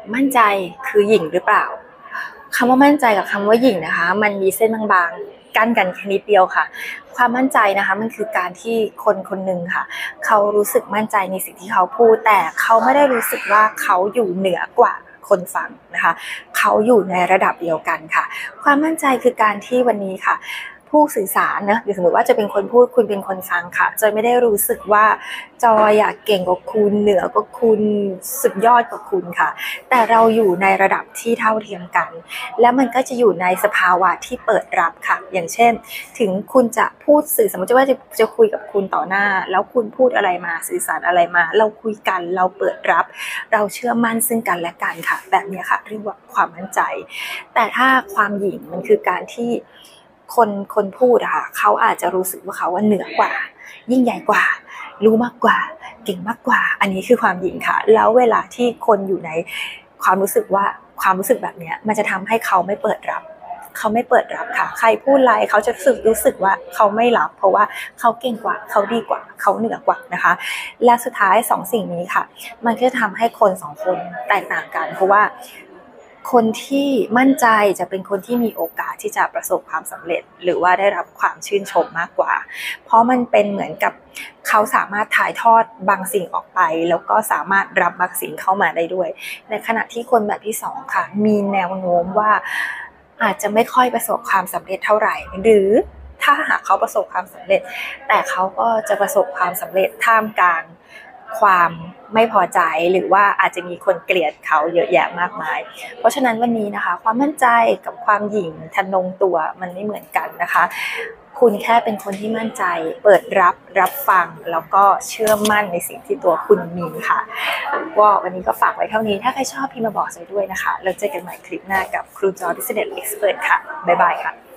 มั่นใจคือหยิ่งหรือเปล่าคำว่ามั่นใจกับคำว่าหยิ่งนะคะมันมีเส้นบางๆกั้นกันแค่นิดเดียวค่ะความมั่นใจนะคะมันคือการที่คนคนหนึ่งค่ะเขารู้สึกมั่นใจในสิ่งที่เขาพูดแต่เขาไม่ได้รู้สึกว่าเขาอยู่เหนือกว่าคนฟังนะคะเขาอยู่ในระดับเดียวกันค่ะความมั่นใจคือการที่วันนี้ค่ะผู้สื่อสารนะหรือสมมติว่าจะเป็นคนพูดคุณเป็นคนฟังค่ะจอยไม่ได้รู้สึกว่าจอยอยากเก่งกว่าคุณเหนือกว่าคุณสุดยอดกว่าคุณค่ะแต่เราอยู่ในระดับที่เท่าเทียมกันและมันก็จะอยู่ในสภาวะที่เปิดรับค่ะอย่างเช่นถึงคุณจะพูดสื่อสมมติว่าจะคุยกับคุณต่อหน้าแล้วคุณพูดอะไรมาสื่อสารอะไรมาเราคุยกันเราเปิดรับเราเชื่อมั่นซึ่งกันและกันค่ะแบบนี้ค่ะเรียกว่าความมั่นใจแต่ถ้าความหยิ่งมันคือการที่คนพูดอะค่ะเขาอาจจะรู้สึกว่าเขาว่าเหนือกว่ายิ่งใหญ่กว่ารู้มากกว่าเก่งมากกว่าอันนี้คือความหยิ่งค่ะแล้วเวลาที่คนอยู่ในความรู้สึกแบบนี้มันจะทำให้เขาไม่เปิดรับค่ะใครพูดอะไรเขาจะรู้สึกว่าเขาไม่รับเพราะว่าเขาเก่งกว่าเขาดีกว่าเขาเหนือกว่านะคะและสุดท้าย2สิ่งนี้ค่ะมันก็จะทำให้คน2คนแตกต่างกันเพราะว่าคนที่มั่นใจจะเป็นคนที่มีโอกาสที่จะประสบความสำเร็จหรือว่าได้รับความชื่นชมมากกว่าเพราะมันเป็นเหมือนกับเขาสามารถถ่ายทอดบางสิ่งออกไปแล้วก็สามารถรับบางสิ่งเข้ามาได้ด้วยในขณะที่คนแบบที่2ค่ะมีแนวโน้มว่าอาจจะไม่ค่อยประสบความสำเร็จเท่าไหร่หรือถ้าหากเขาประสบความสำเร็จแต่เขาก็จะประสบความสำเร็จท่ามกลางความไม่พอใจหรือว่าอาจจะมีคนเกลียดเขาเยอะแยะมากมายเพราะฉะนั้นวันนี้นะคะความมั่นใจกับความหยิ่งทะนงตัวมันไม่เหมือนกันนะคะคุณแค่เป็นคนที่มั่นใจเปิดรับฟังแล้วก็เชื่อมั่นในสิ่งที่ตัวคุณมีค่ะวันนี้ก็ฝากไว้เท่านี้ถ้าใครชอบพิมพ์มาบอกใจด้วยนะคะแล้วเจอกันใหม่คลิปหน้ากับครูจอ Business Expert ค่ะบ๊ายบายค่ะ